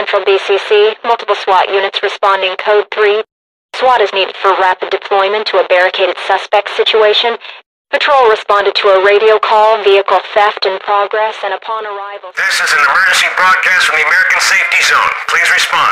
Central BCC, multiple SWAT units responding code 3. SWAT is needed for rapid deployment to a barricaded suspect situation. Patrol responded to a radio call, vehicle theft in progress, and upon arrival... This is an emergency broadcast from the American Safety Zone. Please respond.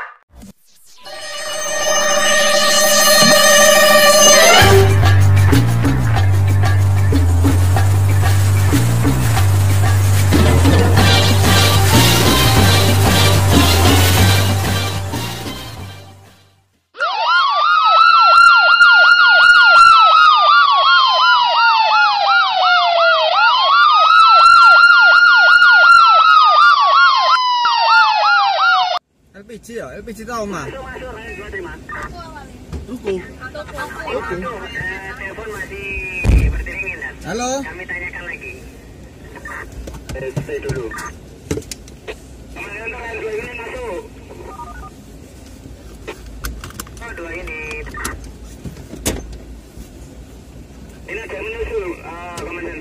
LPG ya? LPG tahu mah? Tuku. Telepon masih berdingin dan Halo? kami tanyakan lagi. Stay dulu. Untuk dua unit masuk. Oh, 2 unit. Ini ada menyusul Komandan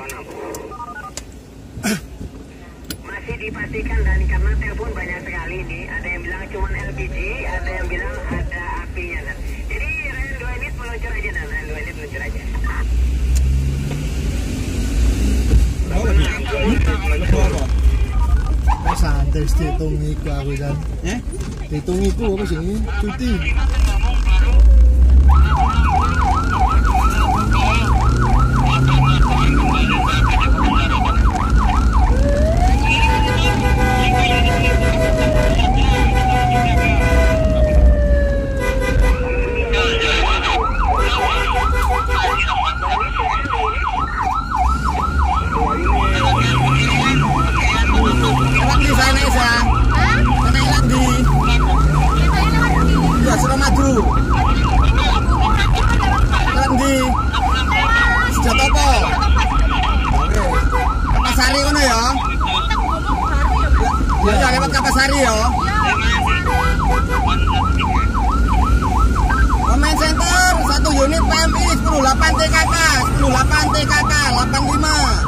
86. Masih dipastikan dan karena telepon banyak sekali ini, ada yang bilang cuma LPG, ada yang bilang ada apinya dan jadi Ryan 2 unit meluncur aja dan Ryan 2 unit meluncur aja. Kok santai dihitung iku aku kan. Dihitung iku apa sih? Cuti. Kapasari kono ya. Ya lewat Kapasari ya. Command Center 1 unit PMI 108 TKK 108 TKK 85.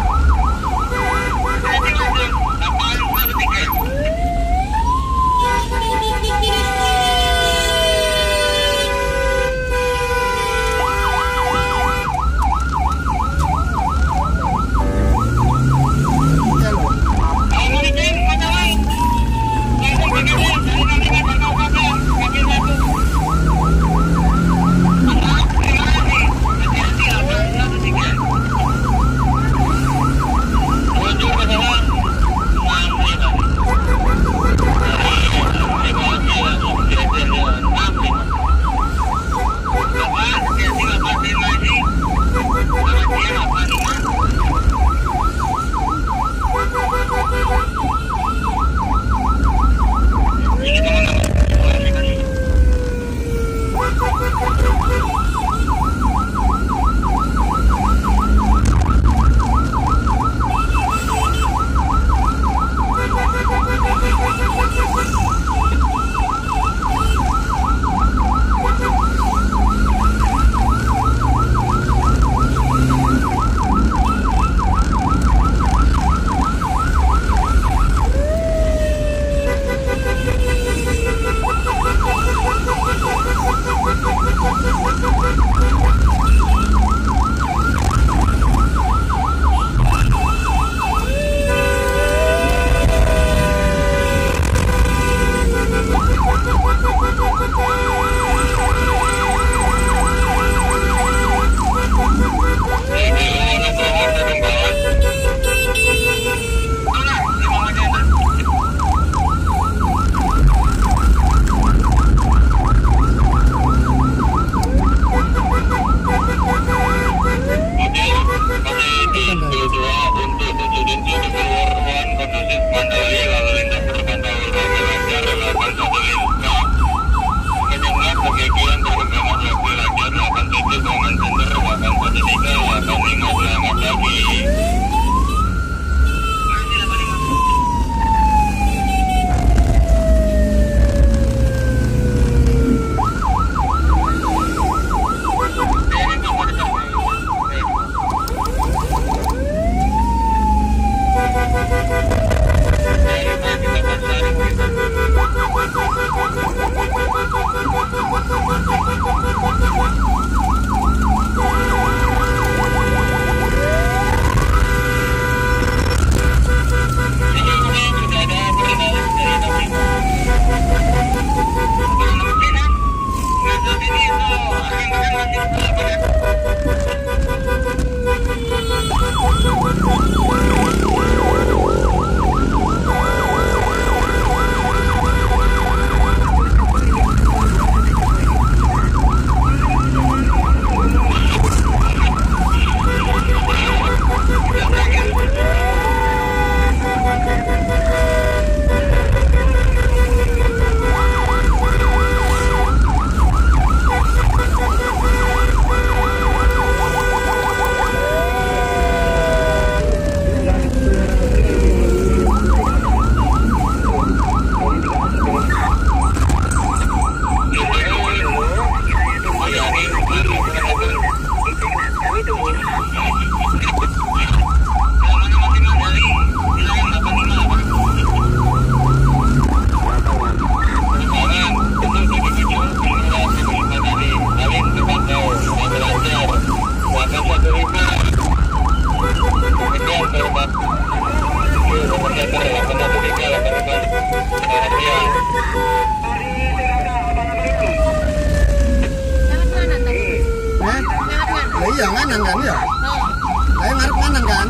iya nganan kan ya. Ayo ngarep nganan kan.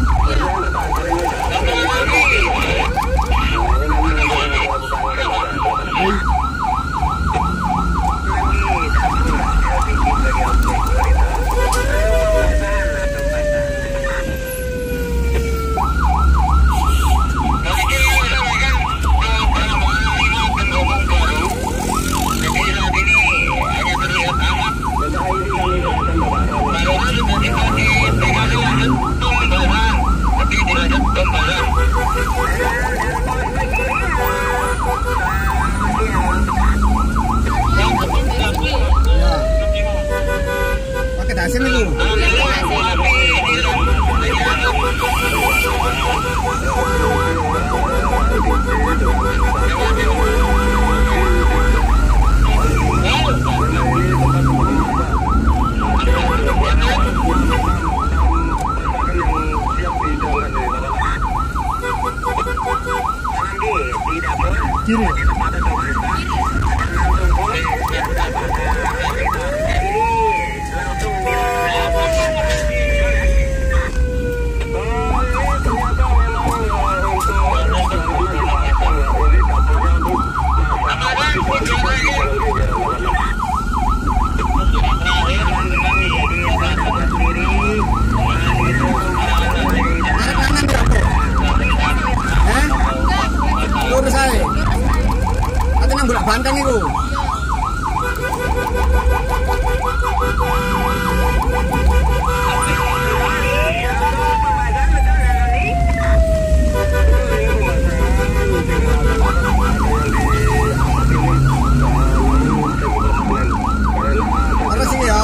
Pakai dasin itu. Kiri. Lurus aja. Nanti nang bolak banteng itu. Terus ini ya.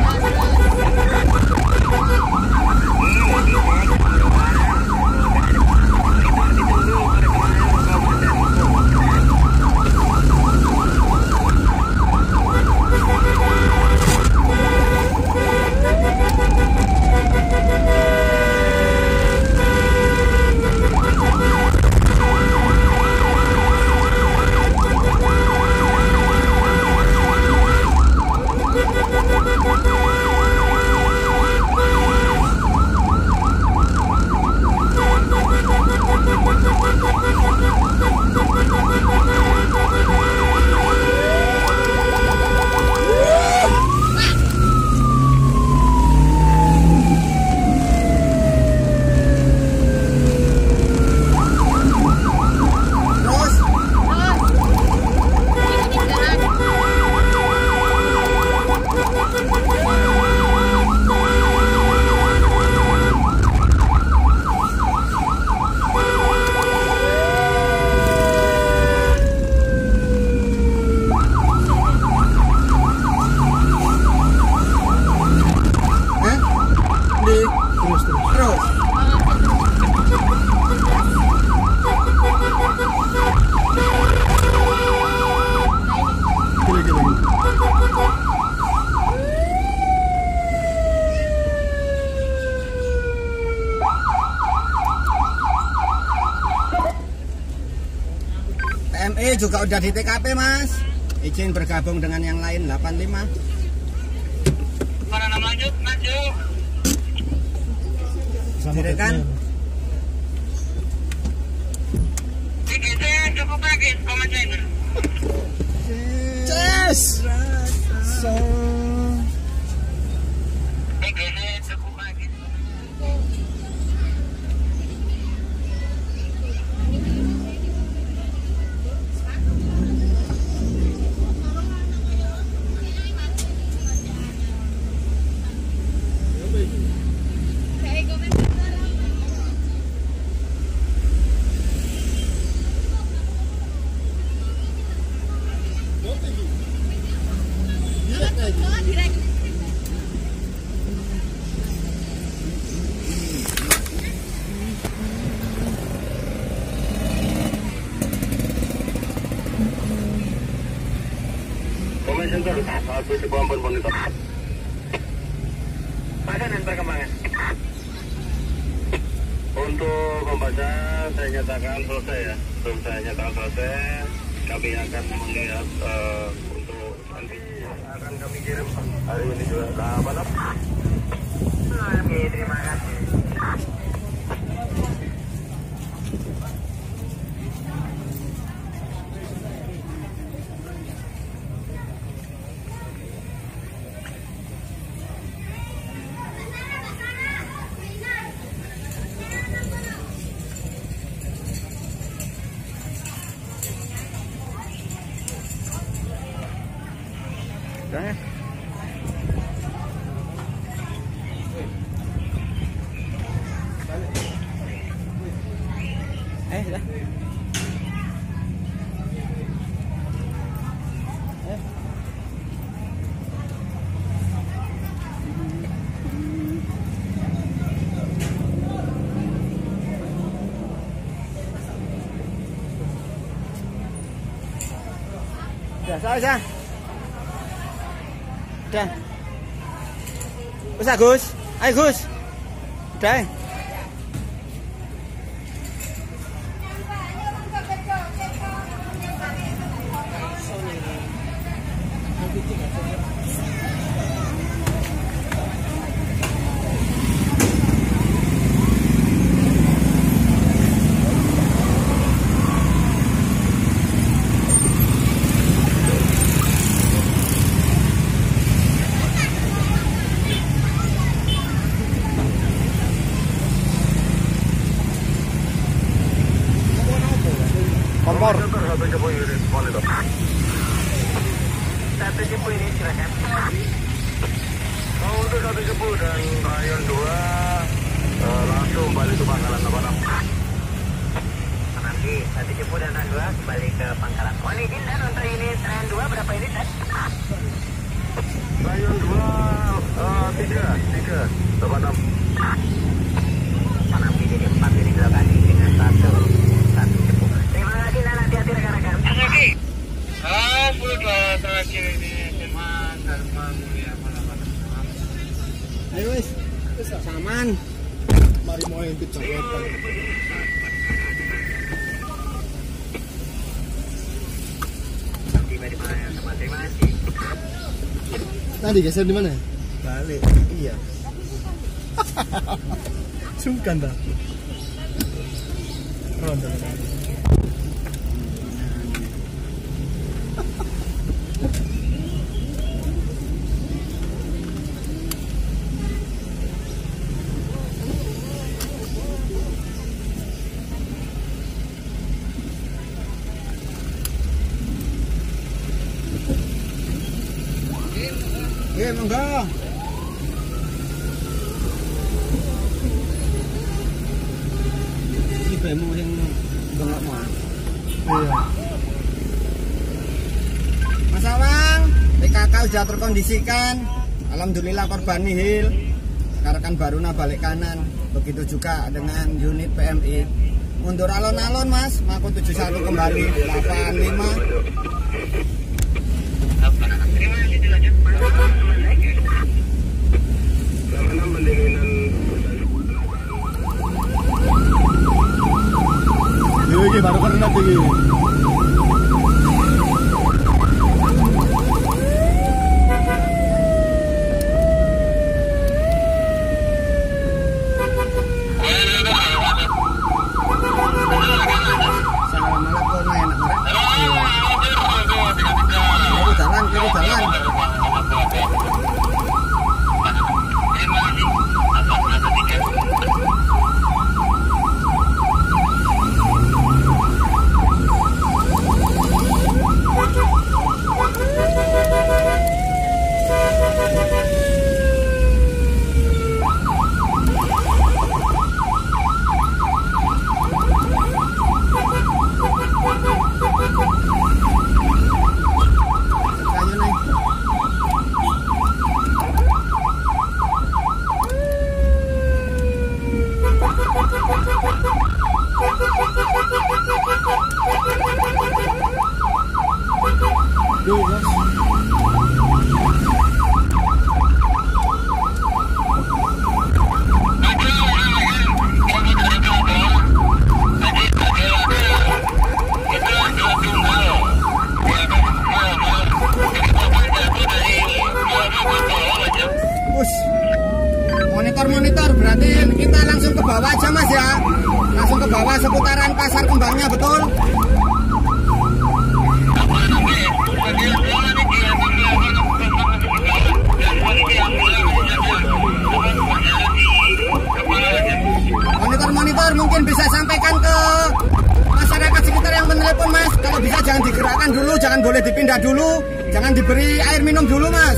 TMI juga udah di TKP mas. Izin bergabung dengan yang lain 85. Mana nama lanjut? Direkan. Cukup lagi, komentar. Yes. So. Cukup lagi. Center, aku sebuah monitor. Padanan perkembangan. Untuk membaca saya nyatakan selesai ya. Sebelum saya nyatakan selesai, kami akan melihat untuk nanti akan kami kirim hari ini juga. Nah, Oke, terima kasih. Sudah. Udah. Udah. Udah, Gus. Ayo, Gus. Udah. Kompor. 170 unit, monitor. 170 ini silakan. Untuk 170 dan rayon 2 langsung balik ke Pangkalan 86. Nanti 170 dan rayon 2 kembali ke Pangkalan. Oh ini dan untuk ini rayon 2 berapa ini? Rayon 2 3 86. Nanti jadi 4 ini lokasi dengan 170. Terima kasih dan hati-hati rekan-rekan. Oke. Alhamdulillah terakhir ini Mas Dharma Mulia Malapatan. Ayo wis. Wis saman. Mari mau intip jagoan. Tiba di mana ya teman? Terima kasih. Tadi geser di mana? Balik, iya. Sungkan dah. Ronda. Oke, monggo. Ini bemu yang bengok mau. Iya. Mas Awang, PKK sudah terkondisikan. Alhamdulillah korban nihil. Rekan Baruna balik kanan. Begitu juga dengan unit PMI. Mundur alon-alon Mas, Mako 71 kembali 85. Terima kasih dilanjut. Ini baru pernah tinggi. Kiri jalan. bawah aja Mas ya. Langsung ke bawah seputaran Pasar Kembangnya, betul? Monitor mungkin bisa sampaikan ke masyarakat sekitar yang menelepon Mas. Kalau bisa jangan digerakkan dulu, jangan boleh dipindah dulu, jangan diberi air minum dulu Mas.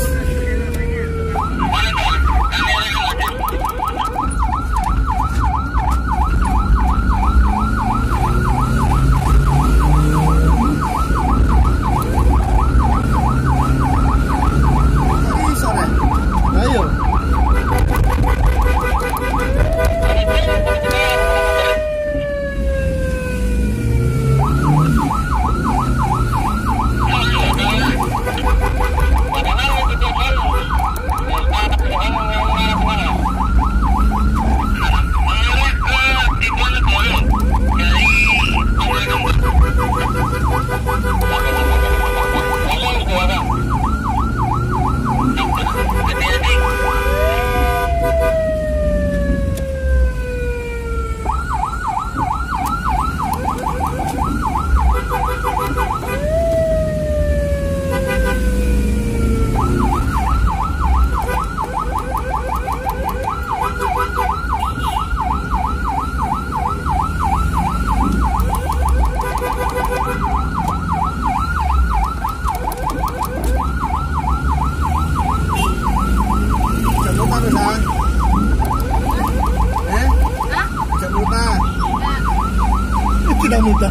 Tidak mudah.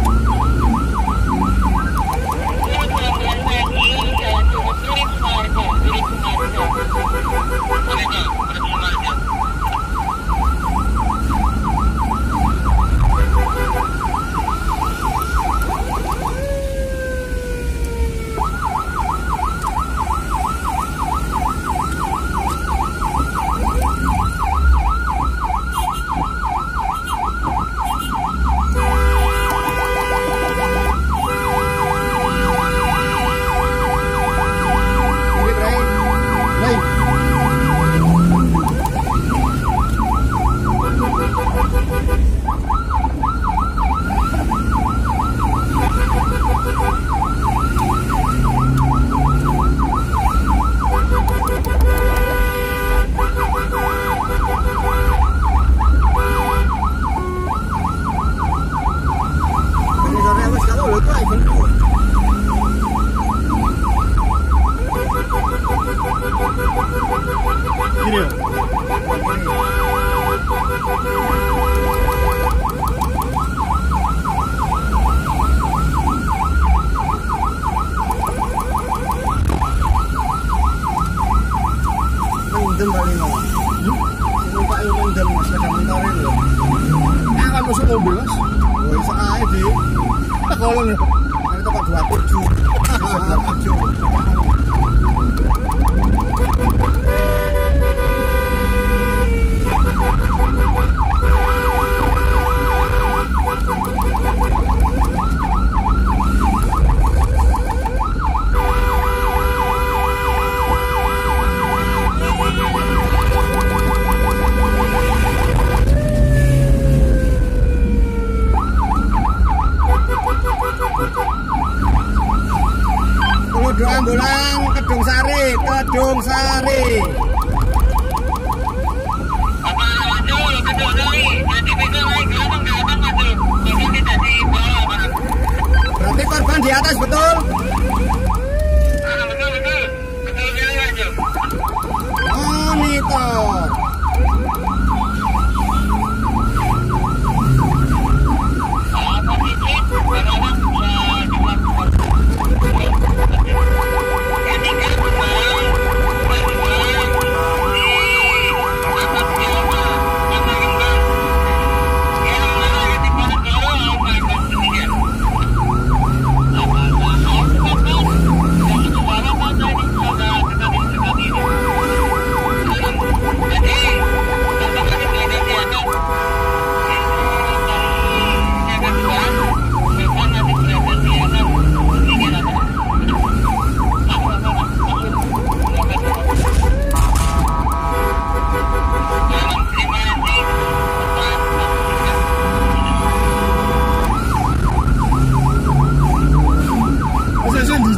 Masuk mobil Mas. Oh, iso ae, Dik. Kolong ya. Ini tempat 27. Ambulan Kedung Sari. Berarti korban di atas, betul? Betul. Monitor.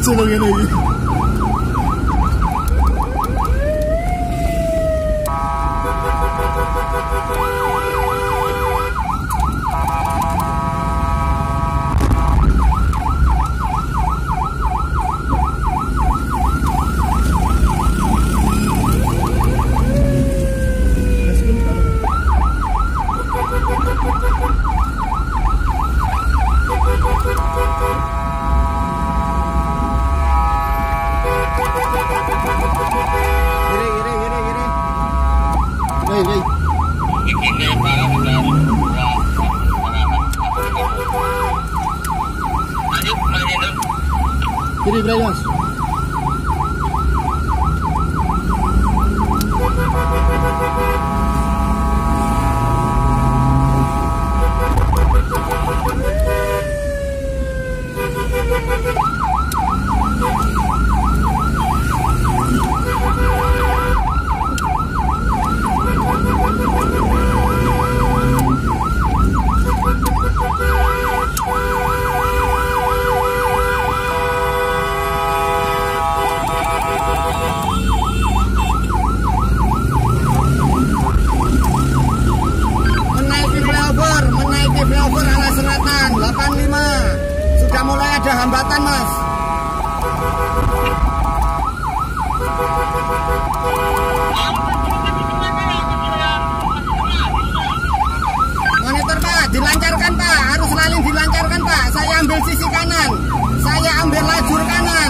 lucu loh ini. Kiri Brayos. Flyover arah selatan 85 sudah mulai ada hambatan, Mas. Monitor Pak, dilancarkan Pak, arus lalu dilancarkan Pak. Saya ambil sisi kanan, saya ambil lajur kanan.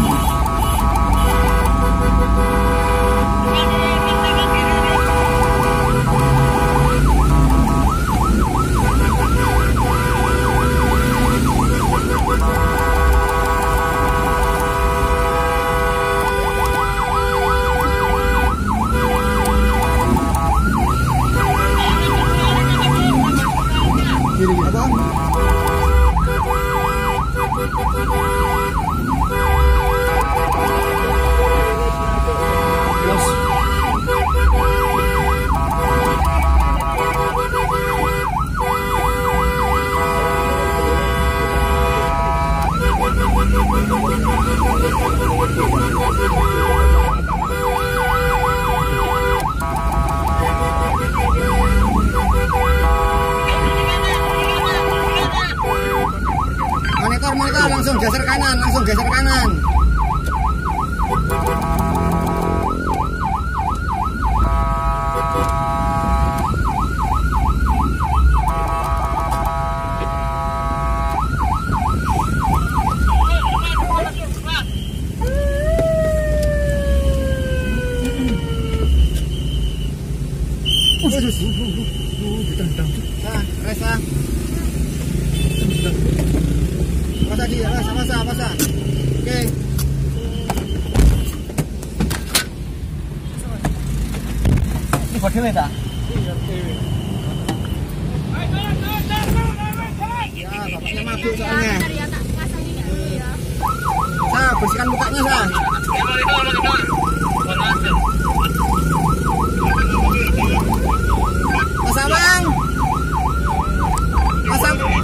Monitor langsung geser kanan, langsung geser kanan. Resa. Masa. Oke. Ini buat dewe tak? Iya, dewe. Ya, bapaknya mabuk soalnya. Sa, bersihkan mukanya, Sa. Mas Abang. Mas Abang.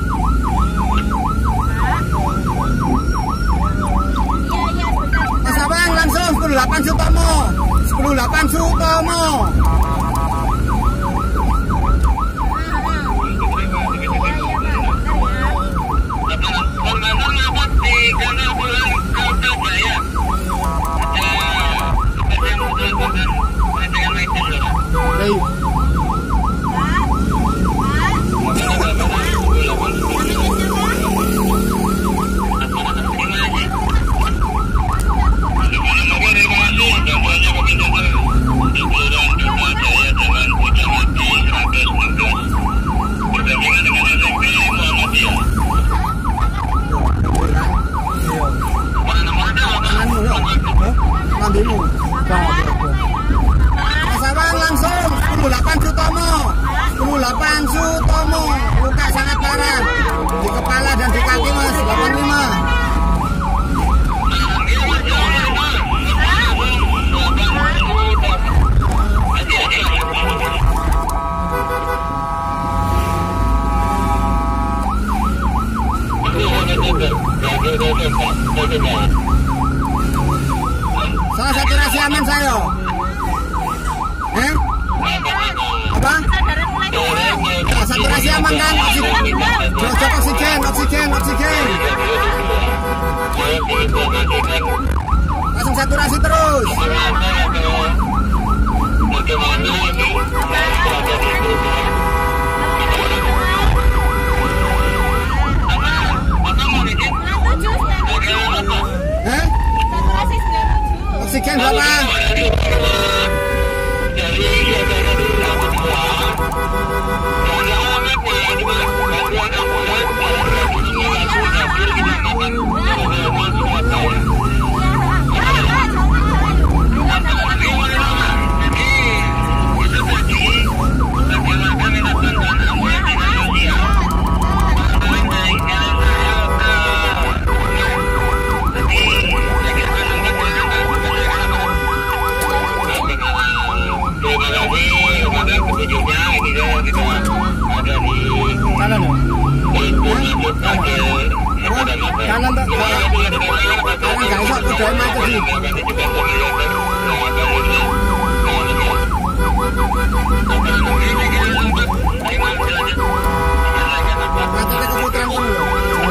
Mas Abang langsung 108 Sutomo. 108 Sutomo. Terima kasih. Salah saturasi aman saya. Apa? Saturasi aman kan? Cocok oksigen. Langsung saturasi terus. Oksigen berapa? Kanan Pak. Kanan gak iso kudu macet iki. Macetnya keputaran kono lho.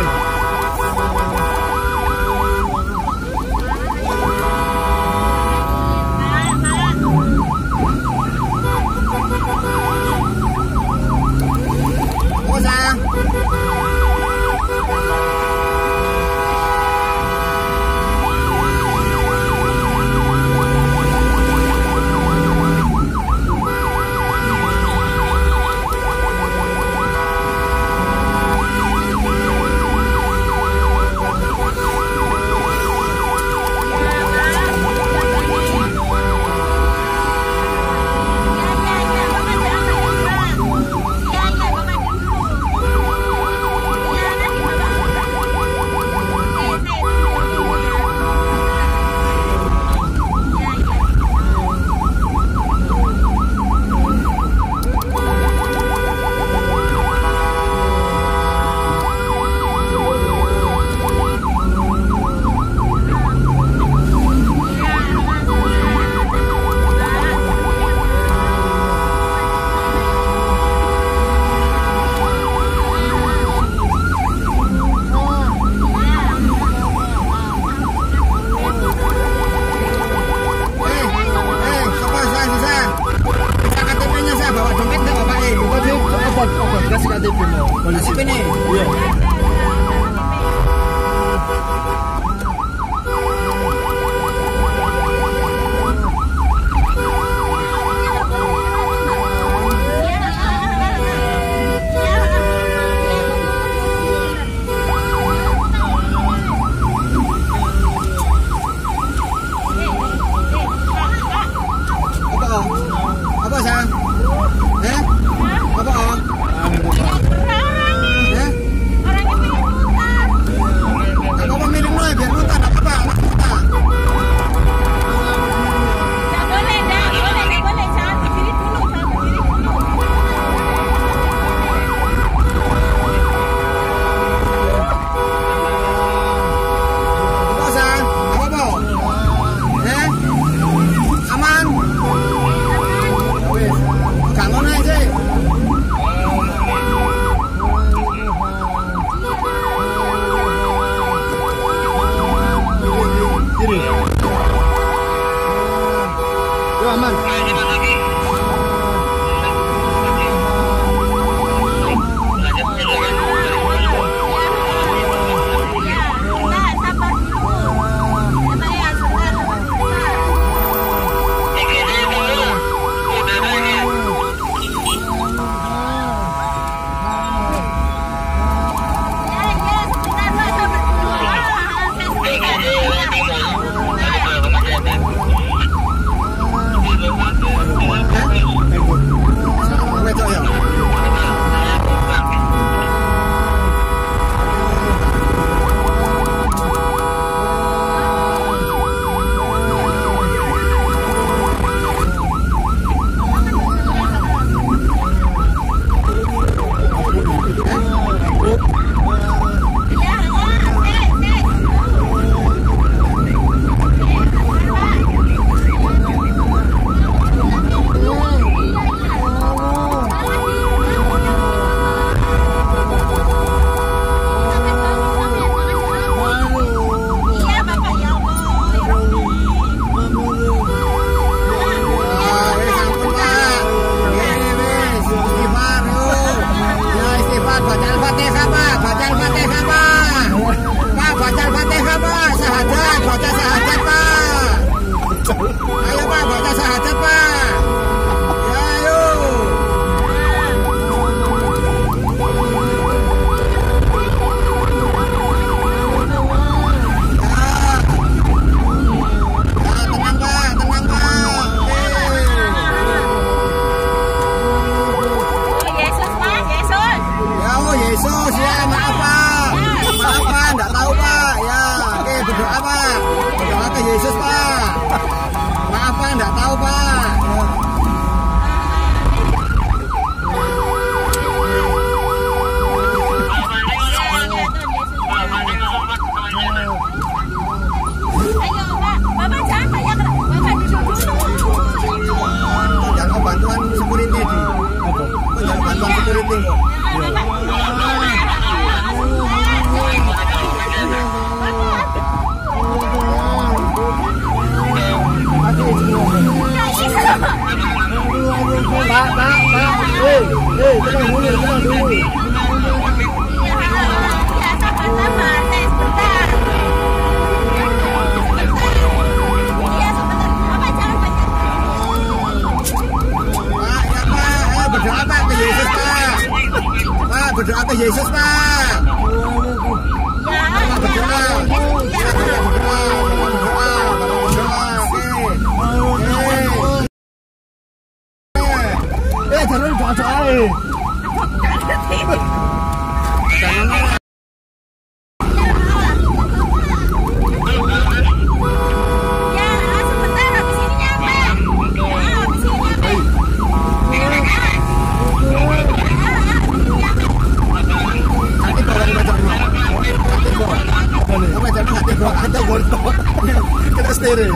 Kasih KTP mau. Polisi ini. Iya. Apa sayang? Apa? Apa pemilik lo biar mutar apa? Anak mutar. Boleh, jangan berdiri dulu. Apa sayang? Apa? Aman? Gak ngono aja. Kiri. Yo aman. berdoa Pak, berdoa ke Yesus Pak. Maaf Pak, nggak tahu Pak. Jangan bantuan security di. Jangan bantuan security kok. Pak, tenang dulu. Berdoa Pak ke Yesus Pak. Pak berdoa ke Yesus Pak. Pak berdoa. Jangan doa-doa. Kita steril.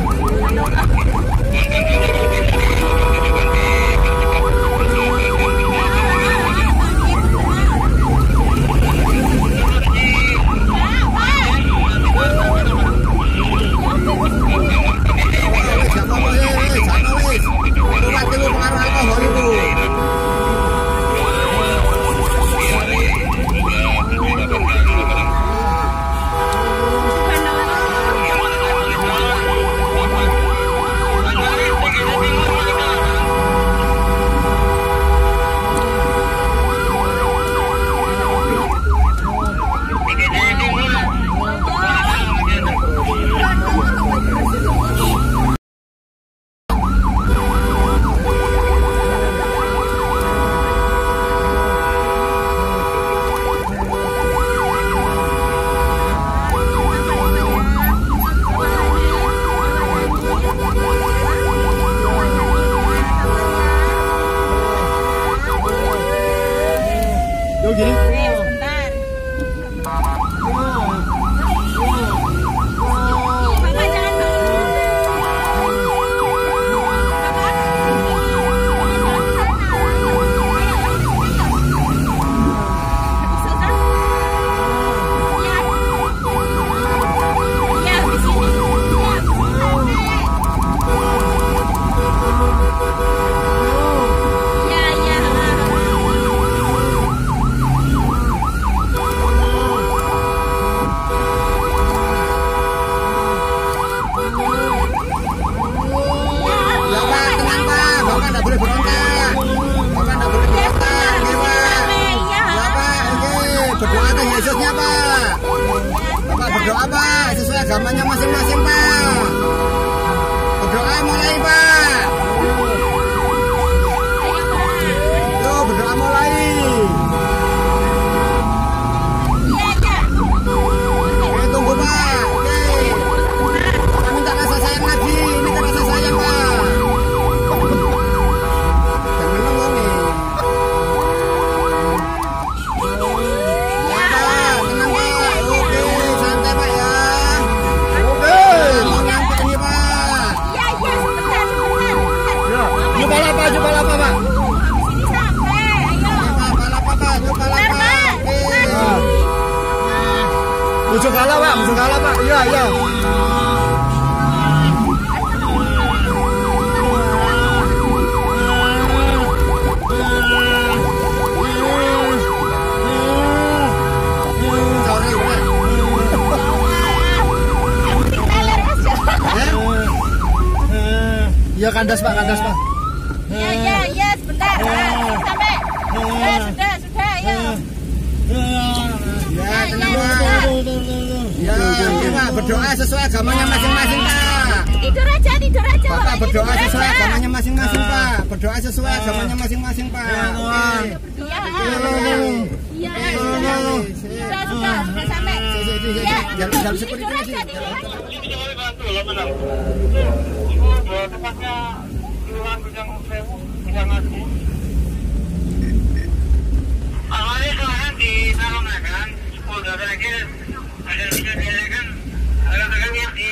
Yesusnya Pak. Bapak berdoa Pak, sesuai agamanya masing-masing Pak. Berdoa mulai Pak. Yo berdoa mulai. Oke tunggu Pak. Oke. Kita minta rasa sayang lagi. Ini kan rasa sayang Pak. Jangan menunggu nih. Coba apa Pak? Sini sampai, ayo. Musuh kalah Pak. Iya. Iya kandas Pak. Ya, sebentar. Sampai. Sudah, ayo. Ya, tenang Pak. Ya, Pak, berdoa sesuai agamanya masing-masing Pak. tidur aja. Bapak berdoa sesuai agamanya masing-masing, Pak. Berdoa sesuai agamanya masing-masing, Pak. Iya. Sudah sampai. Iya. Jalan seperti Tidur ini. aja, tidur aja. Tempatnya Kelurahan Bidang Sewu, Bidang Asli. Awalnya kemarin di Tarunan kan, 10 terakhir ada bisa diadakan, ada yang di